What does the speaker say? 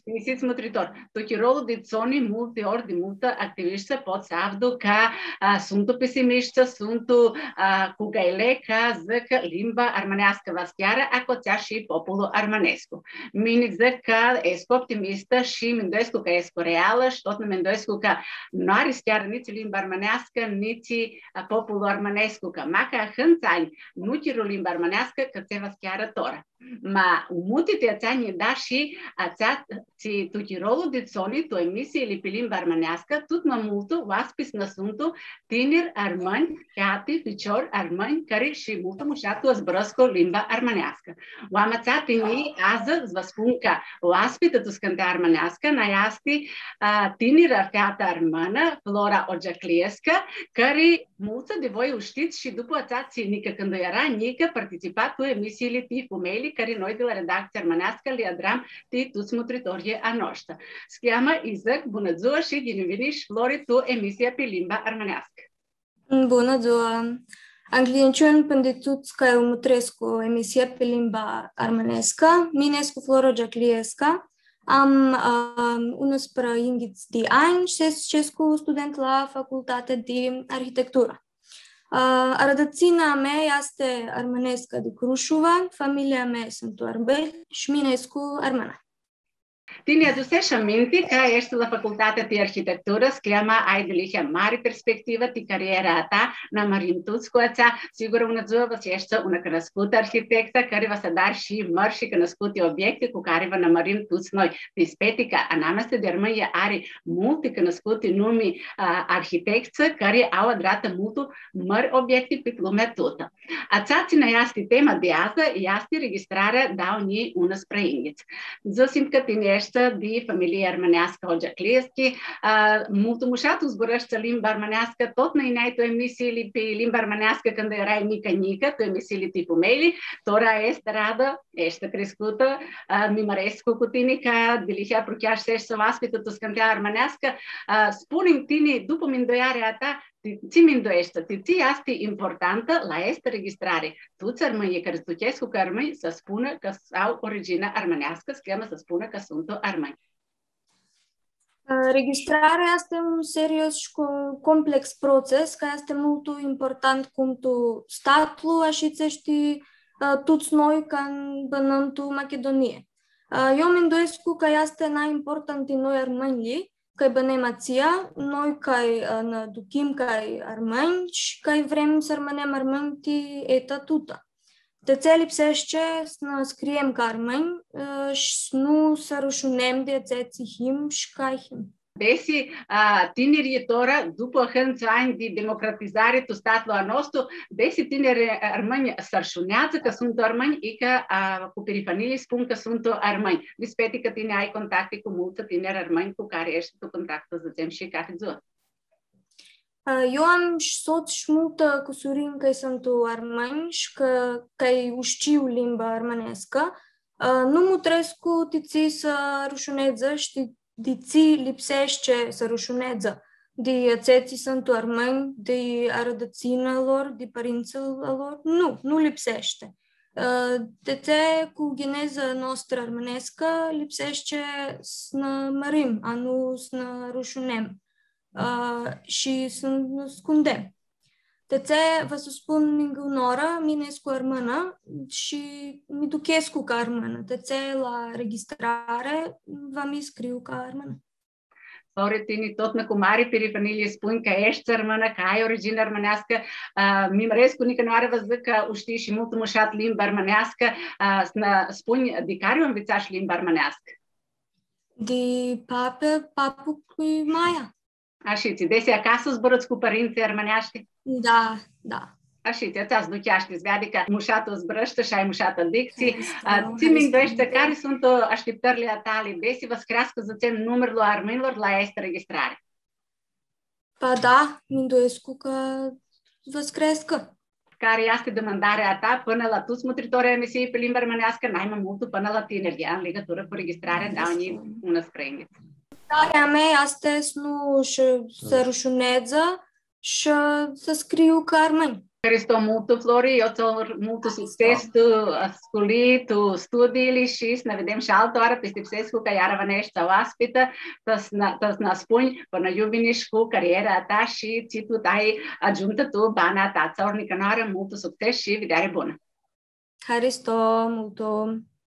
Misiți mătritor. Toki rolul de zoni multe ori de multă activiști pot să avdu ca sunt pesimiști, sunt cu gaile ca zic limba armânească vaschiară, acoțea și populul armânescu. Mine zic că escu optimistă și mindoescu că escu reală și tot mindoescu că nu are chiar nici limba armânească, nici populul armânescu, că maca hânțani nu tirul limba armânească că se vaschiară tora. Ma mutite ațani da și ațea ți tutirolul de zoni tu emisiile pe limba armânească tot mai multul oaspis năsuntu tineri armâni, cati, ficiori armâni care și multă mușatu zbrăscu limba armânească. Oamațea tini ază vă spun că oaspită tu scânte armânească na este tineri fată armână, Flora Ogiacliescă, care multă de voi o știți și după ațea ținică când era nică participat cu emisiile tifumeli care noi de la redacția armânească le adram de toți mutritorii a noastră. Se cheamă Izăc, bună ziua și bienveniți, Flori, tu emisia pe limba armânească. Bună ziua! Anglienčun pendituți care mutresc cu emisia pe limba armânească, minescu Flora Ogiacliescă. Am 11 de ani și sunt student la Facultatea de Arhitectură. Rădățina mea este armânescă de Crușova, familia mea sunt arbeli și minescu armână. Tine aducești aminte că ești la Facultatea de Arhitectură, se cheamă ai de lihe mare perspectivă de cariera ta, na Marin Tuțcoața, sigur una ziua vă ești una cunoscută arhitectă care va să dar și mări și cunoscute obiecte cu care vă nămărim toți noi. Dispete că anameste de Armânia are multe cunoscute nume arhitecți care au adrată multe mări obiecte pe lumea toată. Ațațina este tema de azi, este registrarea da unii una spreingiți. Zăsim că tine de familie armânească Ogiaclieschi, mult mușat zburăște limba armânească, tot n-ai tu emisiile pe limba armânească când erai mică, tu emisiile tipul mele, tora este radă, ești crescută, mimărescu cu tine ca de lihea prochiar și să vaspită tu scântea armânească, spune-mi tine, după mindoiarea ta, ți mindoiește, ți este importantă la este registrare. Toți armânii care studiesc cu armâni să spună că au origine armânească, se cheamă să spună că sunt armâni. Registrarea este un serios și complex proces, care este mult important cum tu statul așițești toți noi ca în bănântul Macedonie. Eu mă îndoiesc că este mai important din noi armânii, că bănemația, noi care ne ducim ca armâni și că vrem să rămânem armâni eta tuta. De ce lipsește să ne scriem ca armâni și nu să rușunem de ce țihim și ca him. Desi tinerii tora, după hânți ani de democratizare tu statul nostru, desi tineri armâni sărșunează că sunt armâni și că cu perifanii spun că sunt armâni. Dispete că tine ai contacte cu mulți tineri armâni cu care ești tu contactă, zicem, și ca ziua. Eu am și soț și multă cu surin că sunt armâni și că știu limba armânescă. Nu mutresc cu tiții să rușuneze și de ți lipsește să rușuneze. De țeții sunt armâni, de arădățina lor, de părinții lor. Nu lipsește. De ce cu geneza noastră armânescă lipsește să ne mărim, a nu să ne rușunem și să ne ascundem. De ce vă să spun mincă unoră, minescu armână și mi duchescu ca armână. De ce la registrare v-am scriu ca armână. Ori tine tot na cu mare perifanie spun că ești armână, că ai origine armânească. Mimărescu nică nu are văzut că știi și mult mușat limba armânească. Spuni de care o învățași limba armânească? De papu cu Maia. Așa, desi acasă zbărăți cu părinții armânești? Da. Așa, ți-ați ducheaști, adică mușatul zbrăște și ai mușată dicții. Ți mindoiește care sunt așteptările tale, desi vă crească, zicem, numărul armânilor la este registrare? Da, mindoiesc că vă crească. Care este demandarea ta până la toți mutritorii emisiei pe limba armânească, n-ai mai mult până la tineri, în legătură cu registrarea, da, unii una sprenghiți. Starea mea este să nu să rușuneze și să scriu ca armâni. Ευχαριστώ muito, Flori. Eu ți-o mult succes tu sculi, tu studiili și să ne vedem și altă oară peste Psescu, că iară vănești sau aspită, să ne spuni până iubiniști cu cariera ta și ți tu ai ajuntă tu bana ta. Ți-o ornică noară, mult succes și vedere bună. Haristo, multo.